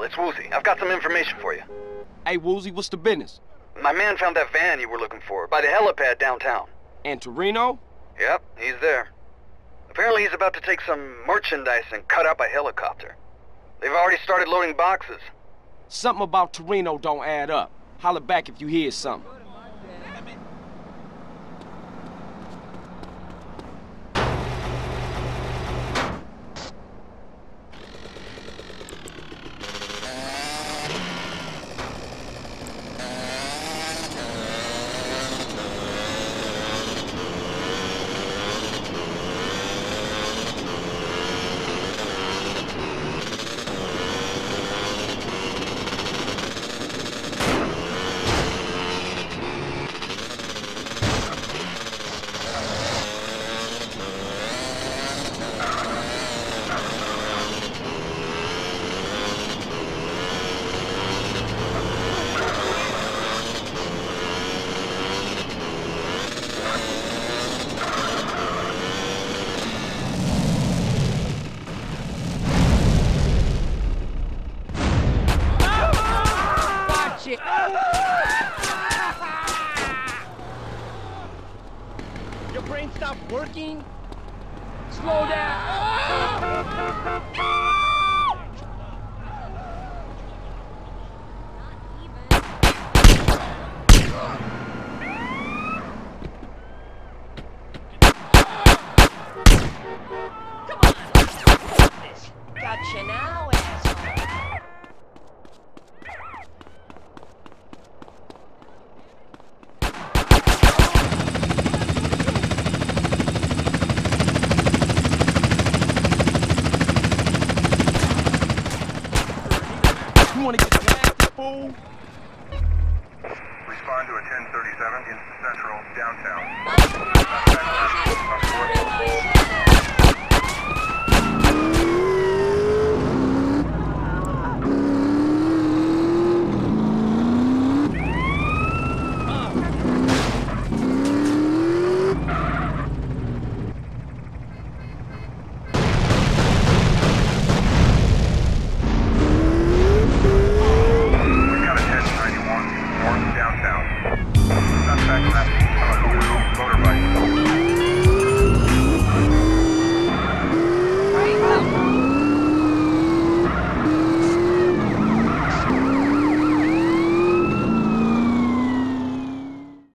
it's Woozie. I've got some information for you. Hey, Woozie, what's the business? My man found that van you were looking for by the helipad downtown. And Toreno? Yep, he's there. Apparently he's about to take some merchandise and cut up a helicopter. They've already started loading boxes. Something about Toreno don't add up. Holler back if you hear something. Your brain stopped working? Slow down! Come on! Gotcha now, asshole! You wanna get blasted, fool? Respond to a 1037 in Central, downtown. We've got a 1091 north, downtown. Suspect left.